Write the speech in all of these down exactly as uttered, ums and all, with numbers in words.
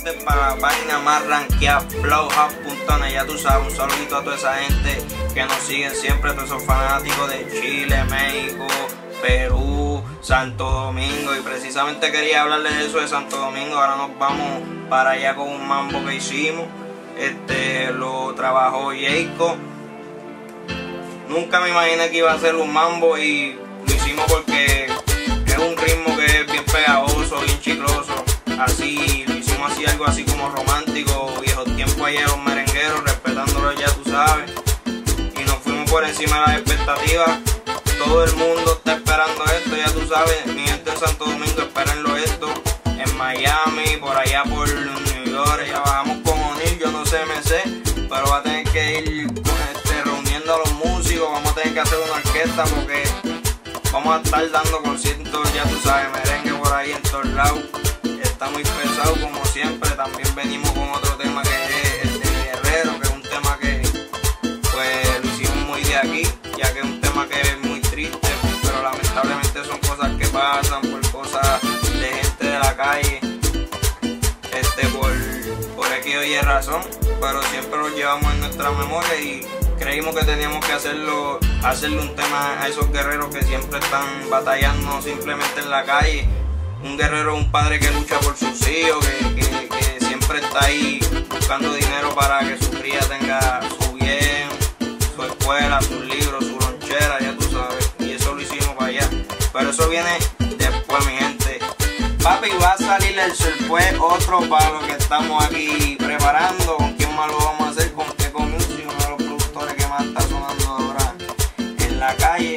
Este es para la página más rankeada, flow hub punto net. Ya tú sabes, un saludito a toda esa gente que nos siguen siempre, todos esos fanáticos de Chile, México, Perú, Santo Domingo. Y precisamente quería hablarles de eso de Santo Domingo. Ahora nos vamos para allá con un mambo que hicimos. Este lo trabajó Jacob. Nunca me imaginé que iba a ser un mambo y lo hicimos porque es un ritmo que es bien pegajoso, bien chicloso. Así lo hicimos así, algo así como romántico, viejos tiempos allá los merengueros, respetándolo, ya tú sabes. Y nos fuimos por encima de las expectativas. Todo el mundo está esperando esto, ya tú sabes. Mi gente en Santo Domingo, espérenlo esto. En Miami, por allá por New York, ya bajamos con O'Neal, yo no sé, me sé, pero va a tener que ir este, reuniendo a los músicos. Vamos a tener que hacer una orquesta porque vamos a estar dando conciertos, ya tú sabes, merengue por ahí en todos lados. Está muy pesado como siempre. También venimos con otro tema que es el de Guerrero, que es un tema que pues lo hicimos muy de aquí, ya que es un tema que es muy triste, pero lamentablemente son cosas que pasan por cosas de gente de la calle, este por, por X o Y razón, pero siempre lo llevamos en nuestra memoria y creímos que teníamos que hacerlo, hacerle un tema a esos guerreros que siempre están batallando simplemente en la calle. Un guerrero es un padre que lucha por sus hijos, que, que, que siempre está ahí buscando dinero para que su cría tenga su bien, su escuela, sus libros, su lonchera, ya tú sabes. Y eso lo hicimos para allá. Pero eso viene después, mi gente. Papi, va a salir el después otro palo que estamos aquí preparando. ¿Con quién más lo vamos a hacer? Con Keco Music, uno de los productores que más está sonando ahora en la calle.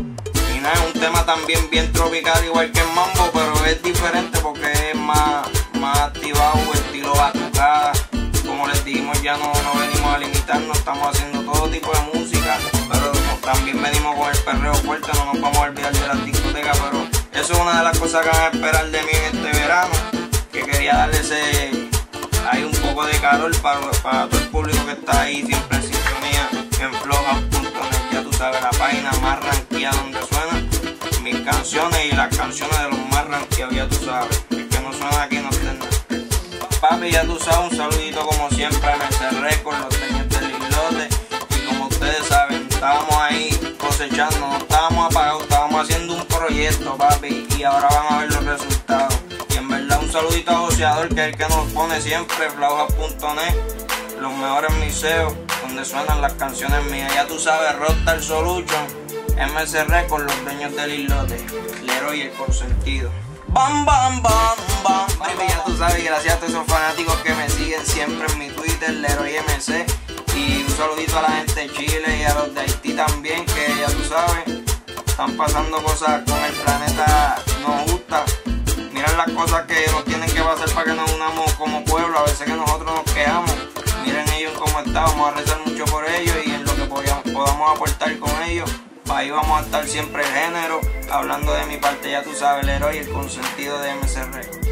Es un tema también bien tropical, igual que el mambo, pero es diferente porque es más, más activado, estilo batucada. Como les dijimos, ya no, no venimos a limitarnos, estamos haciendo todo tipo de música, pero no, también venimos con el perreo fuerte, no nos vamos a olvidar de las discotecas. Pero eso es una de las cosas que van a esperar de mí en este verano, que quería darle ese, hay un poco de calor para, para todo el público que está ahí siempre en sintonía en flow hub punto net. Ya tú sabes, la página más rankeada donde suenan mis canciones y las canciones de los más rankeados, ya tú sabes. El que no suena aquí no tiene nada. Papi, ya tú sabes, un saludito como siempre a M C Records, los dueños del islote. Y como ustedes saben, estábamos ahí cosechando, no estábamos apagados, estábamos haciendo un proyecto, papi, y ahora van a ver los resultados. Y en verdad un saludito a Joseador, que es el que nos pone siempre, flow hub punto net, los mejores miseos, donde suenan las canciones mías. Ya tú sabes, Rockstar Solution, M C Records, los dueños del islote, Leroy el consentido. Bam, bam, bam, bam. Baby, ya tú sabes, gracias a todos esos fanáticos que me siguen siempre en mi Twitter, Leroy M C. Y un saludito a la gente de Chile y a los de Haití también, que ya tú sabes, están pasando cosas con el planeta, nos gusta. Miren las cosas que nos tienen que pasar para que nos unamos como pueblo. A veces que nosotros nos quejamos, miren ellos cómo están, vamos a rezar mucho por ellos y en lo que podamos aportar con ellos. Ahí vamos a estar siempre el género, hablando de mi parte, ya tú sabes, el héroe y el consentido de M C Records.